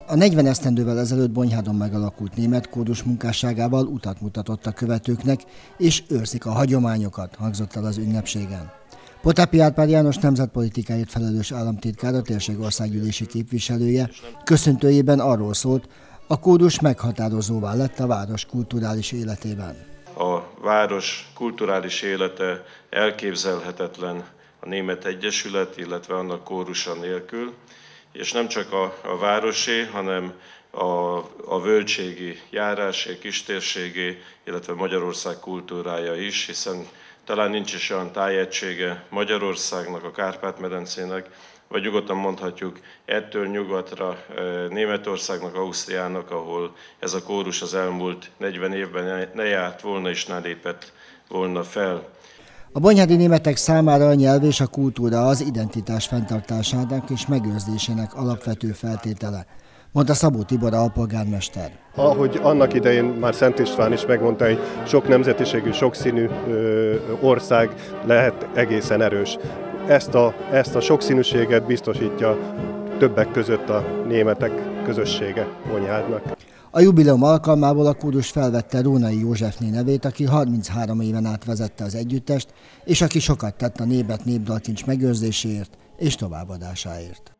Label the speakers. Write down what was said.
Speaker 1: A 40 esztendővel ezelőtt Bonyhádon megalakult német kódus munkásságával utat mutatott a követőknek, és őrzik a hagyományokat, hangzott el az ünnepségen. Pothápi Árpád János nemzetpolitikáért felelős államtitkár, a térség országgyűlési képviselője köszöntőjében arról szólt, a kódus meghatározóvá lett a város kulturális életében.
Speaker 2: A város kulturális élete elképzelhetetlen a Német Egyesület, illetve annak kórusa nélkül, és nem csak a városé, hanem a völgységi járásé, kistérségé, illetve Magyarország kultúrája is, hiszen talán nincs is olyan tájegysége Magyarországnak, a Kárpát-medencének, vagy nyugodtan mondhatjuk ettől nyugatra Németországnak, Ausztriának, ahol ez a kórus az elmúlt 40 évben ne járt volna és ne lépett volna fel.
Speaker 1: A bonyhádi németek számára a nyelv és a kultúra az identitás fenntartásának és megőrzésének alapvető feltétele, mondta Szabó Tibor alpolgármester.
Speaker 3: Ahogy annak idején már Szent István is megmondta, hogy sok nemzetiségű, sokszínű ország lehet egészen erős. Ezt a sokszínűséget biztosítja többek között a németek közössége Bonyhádnak.
Speaker 1: A jubileum alkalmából a kódus felvette Rónai Józsefné nevét, aki 33 éven át vezette az együttest, és aki sokat tett a német népdalkincs megőrzéséért és továbbadásáért.